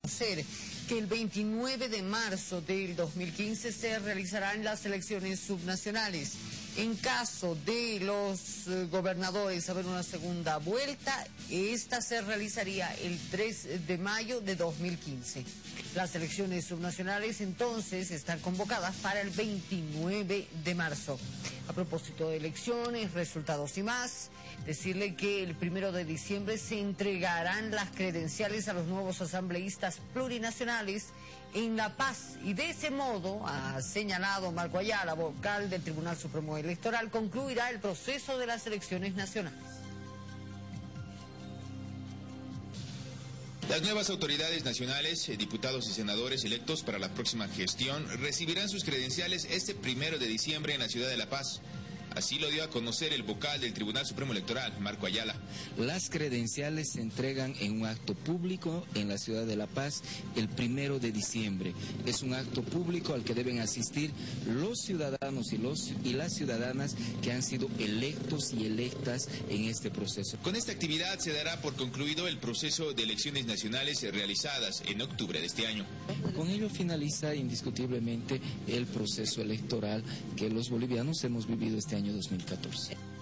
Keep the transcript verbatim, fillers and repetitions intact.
Conocer que el veintinueve de marzo del dos mil quince se realizarán las elecciones subnacionales. En caso de los eh, gobernadores haber una segunda vuelta, esta se realizaría el tres de mayo de dos mil quince. Las elecciones subnacionales entonces están convocadas para el veintinueve de marzo. A propósito de elecciones, resultados y más, decirle que el primero de diciembre se entregarán las credenciales a los nuevos asambleístas plurinacionales en La Paz, y de ese modo, ha señalado Marco Ayala, vocal del Tribunal Supremo Electoral, concluirá el proceso de las elecciones nacionales. Las nuevas autoridades nacionales, diputados y senadores electos para la próxima gestión, recibirán sus credenciales este primero de diciembre en la ciudad de La Paz. Así lo dio a conocer el vocal del Tribunal Supremo Electoral, Marco Ayala. Las credenciales se entregan en un acto público en la ciudad de La Paz el primero de diciembre. Es un acto público al que deben asistir los ciudadanos y, los, y las ciudadanas que han sido electos y electas en este proceso. Con esta actividad se dará por concluido el proceso de elecciones nacionales realizadas en octubre de este año. Con ello finaliza indiscutiblemente el proceso electoral que los bolivianos hemos vivido este año dos mil catorce.